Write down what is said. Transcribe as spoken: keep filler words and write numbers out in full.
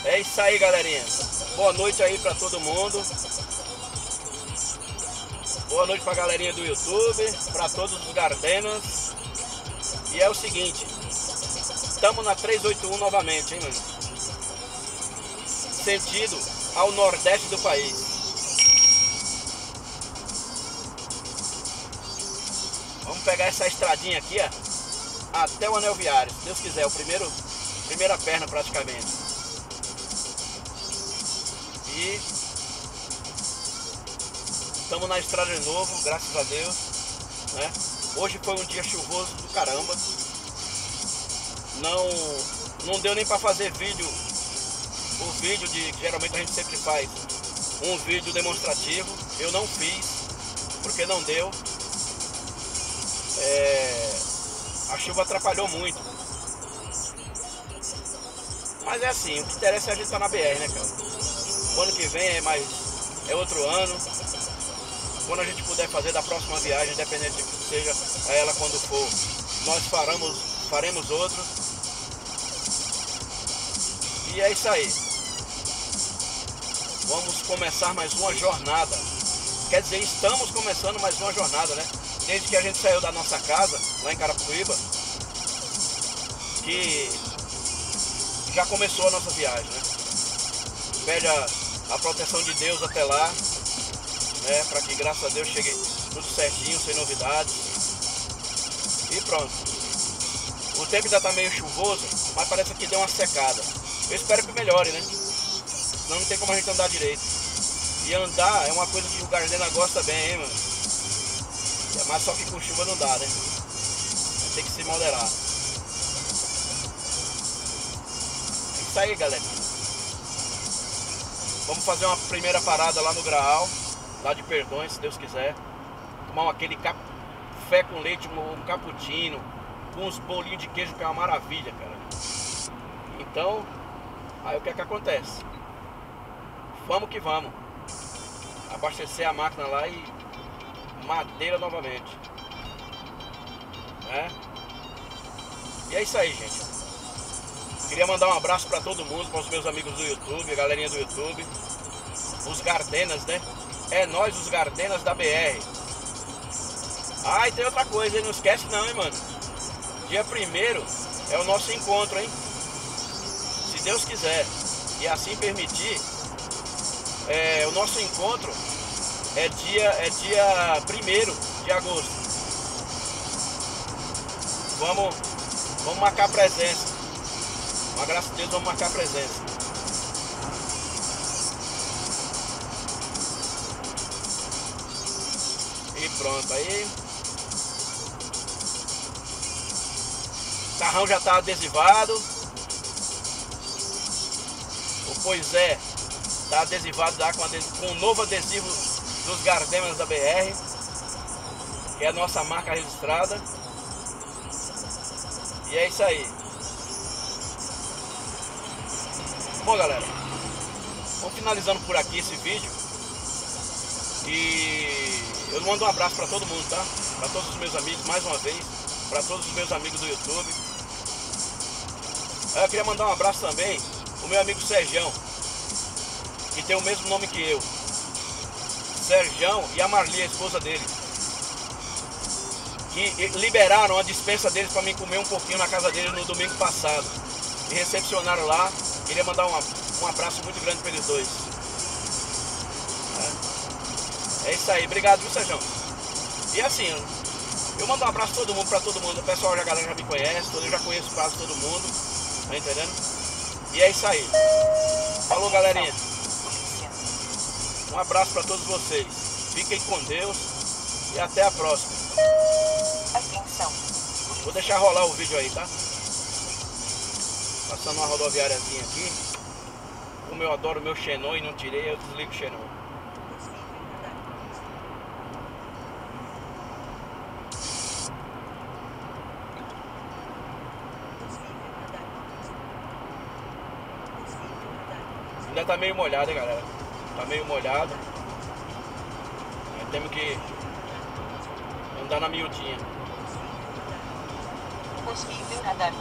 É isso aí, galerinha. Boa noite aí pra todo mundo. Boa noite pra galerinha do YouTube, pra todos os Gardenas. E é o seguinte, estamos na trezentos e oitenta e um novamente, hein, mano? Sentido ao nordeste do país. Vamos pegar essa estradinha aqui, ó, até o anel viário, se Deus quiser, o primeiro, primeira perna praticamente. E estamos na estrada de novo, graças a Deus, né? Hoje foi um dia chuvoso do caramba. Não, não deu nem para fazer vídeo, o vídeo de que geralmente a gente sempre faz, um vídeo demonstrativo. Eu não fiz, porque não deu. É, a chuva atrapalhou muito. Mas é assim, o que interessa é a gente estar na B R, né, cara? O ano que vem é mais, é outro ano. Quando a gente puder fazer da próxima viagem, independente de que seja a ela quando for, nós faremos, faremos outros. E é isso aí. Vamos começar mais uma jornada. Quer dizer, estamos começando mais uma jornada, né? Desde que a gente saiu da nossa casa, lá em Carapicuíba, que já começou a nossa viagem, né? Pede a, a proteção de Deus até lá, né? Para que, graças a Deus, chegue tudo certinho, sem novidades. E pronto. O tempo ainda tá meio chuvoso, mas parece que deu uma secada. Eu espero que melhore, né? Senão não tem como a gente andar direito. E andar é uma coisa que o Gardena gosta bem, hein, mano? Mas só que com chuva não dá, né? Tem que se moderar. É isso aí, galera. Vamos fazer uma primeira parada lá no Graal, lá de Perdões, se Deus quiser. Tomar aquele café com leite, um cappuccino, com uns bolinhos de queijo, que é uma maravilha, cara. Então, aí o que é que acontece? Vamos que vamos. Abastecer a máquina lá e madeira novamente, né? E é isso aí, gente. Queria mandar um abraço para todo mundo, para os meus amigos do YouTube, a galerinha do YouTube, os Gardenas, né? É nós, os Gardenas da B R. Ah, e tem outra coisa, hein? Não esquece não, hein, mano? Dia primeiro é o nosso encontro, hein? Se Deus quiser e assim permitir, é, o nosso encontro é dia, é dia primeiro de agosto. Vamos, vamos marcar presença. Com a graça de Deus, vamos marcar presença. E pronto, aí o carrão já está adesivado. O Pois é está adesivado já com, adesivo, com um novo adesivo dos Gardenas da B R, que é a nossa marca registrada. E é isso aí. Bom, galera, vamos finalizando por aqui esse vídeo. E eu mando um abraço para todo mundo, tá? Para todos os meus amigos, mais uma vez, para todos os meus amigos do YouTube. Eu queria mandar um abraço também o meu amigo Sergião, que tem o mesmo nome que eu, Sergião, e a Marli, a esposa dele, que liberaram a dispensa deles para mim comer um pouquinho na casa deles no domingo passado. Me recepcionaram lá. Queria mandar um, um abraço muito grande para eles dois. É, é isso aí, obrigado, viu, Sergião? E assim, eu mando um abraço pra todo mundo, para todo mundo. O pessoal, a galera já me conhece, eu já conheço quase todo mundo, tá entendendo? E é isso aí. Falou, galerinha. Um abraço para todos vocês. Fiquem com Deus e até a próxima. Atenção. Vou deixar rolar o vídeo aí, tá? Passando uma rodoviáriazinha aqui. Como eu adoro o meu Xenon e não tirei, eu desligo o Xenon. Ainda tá meio molhado, hein, galera? Tá meio molhado. Temos que andar na miudinha. Possível nadar.